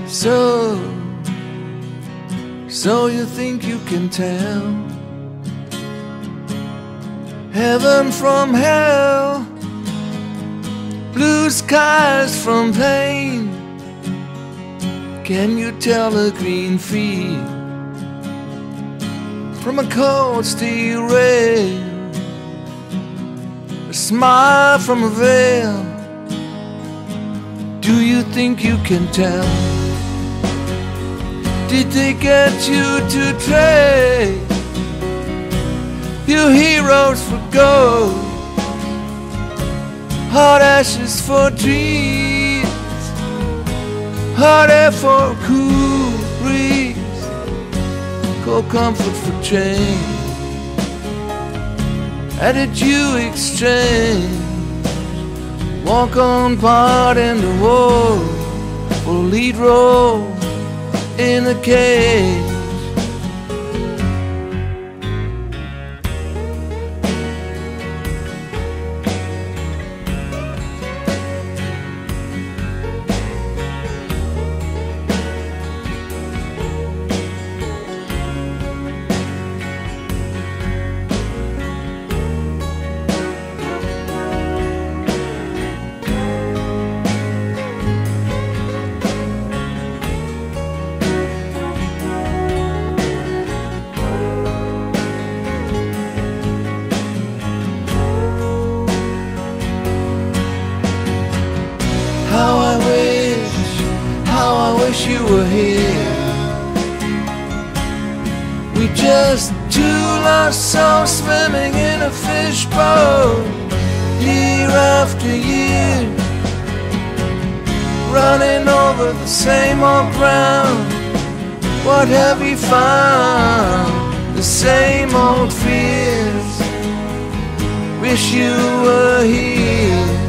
So you think you can tell heaven from hell, blue skies from pain? Can you tell a green field from a cold steel rail, a smile from a veil? Do you think you can tell? Did they get you to trade your heroes for gold, hot ashes for dreams, hot air for a cool breeze, cold comfort for change? How did you exchange walk on part in the war for a lead role in a cage? How I wish you were here. We just two lost souls swimming in a fishbowl, year after year, running over the same old ground. What have we found? The same old fears. Wish you were here.